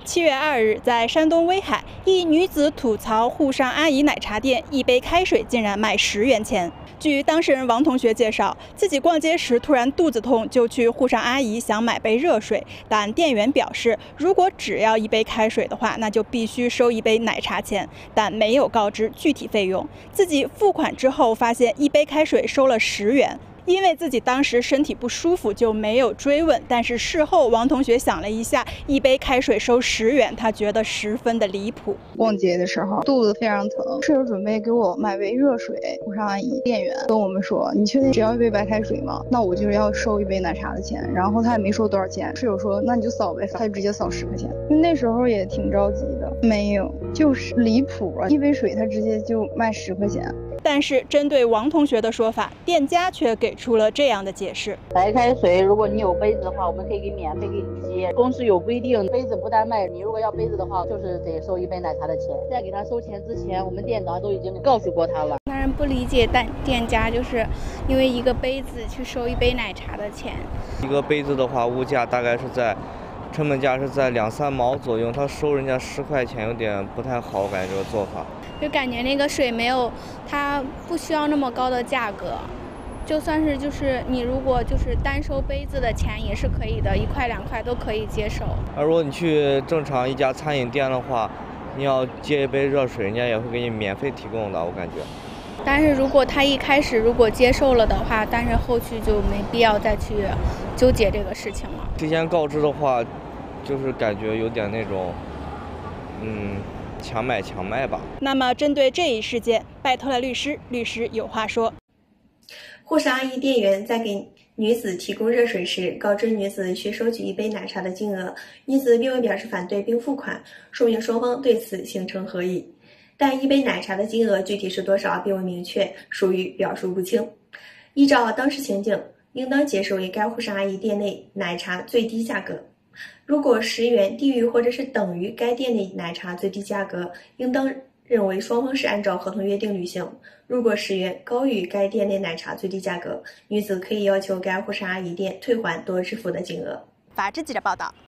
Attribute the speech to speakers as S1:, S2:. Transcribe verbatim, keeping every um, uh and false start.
S1: 七月二日，在山东威海，一女子吐槽沪上阿姨奶茶店一杯开水竟然卖十元钱。据当事人王同学介绍，自己逛街时突然肚子痛，就去沪上阿姨想买杯热水，但店员表示，如果只要一杯开水的话，那就必须收一杯奶茶钱，但没有告知具体费用。自己付款之后，发现一杯开水收了十元。因为自己当时身体不舒服，就没有追问。但是事后，王同学想了一下，一杯开水收十元，他觉得十分的离谱。
S2: 逛街的时候肚子非常疼，室友准备给我买杯热水，沪上阿姨店员跟我们说：“你确定只要一杯白开水吗？那我就要收一杯奶茶的钱。”然后他也没说多少钱，室友说：“那你就扫呗。”他就直接扫十块钱。那时候也挺着急的，没有，就是离谱啊！一杯水他直接就卖十块钱。
S1: 但是针对王同学的说法，店家却给出了这样的解释：
S3: 白开水，如果你有杯子的话，我们可以给免费给你接。公司有规定，杯子不单卖，你如果要杯子的话，就是得收一杯奶茶的钱。在给他收钱之前，我们店长都已经告诉过他了。
S4: 当然不理解，但店家就是因为一个杯子去收一杯奶茶的钱。
S5: 一个杯子的话，物价大概是在成本价是在两三毛左右，他收人家十块钱有点不太好，我感觉这个做法。
S4: 就感觉那个水没有，它不需要那么高的价格，就算是就是你如果就是单收杯子的钱也是可以的，一块两块都可以接受。
S5: 而如果你去正常一家餐饮店的话，你要接一杯热水，人家也会给你免费提供的，我感觉。
S4: 但是如果他一开始如果接受了的话，但是后续就没必要再去纠结这个事情了。
S5: 提前告知的话，就是感觉有点那种，嗯。强买强卖吧。
S1: 那么，针对这一事件，拜托了律师，律师有话说：
S6: 沪上阿姨店员在给女子提供热水时，告知女子需收取一杯奶茶的金额，女子并未表示反对并付款，说明双方对此形成合意。但一杯奶茶的金额具体是多少并未明确，属于表述不清。依照当时情境，应当解释为该沪上阿姨店内奶茶最低价格。如果十元低于或者是等于该店内奶茶最低价格，应当认为双方是按照合同约定履行。如果十元高于该店内奶茶最低价格，女子可以要求该沪上阿姨店退还多支付的金额。
S1: 法制记者报道。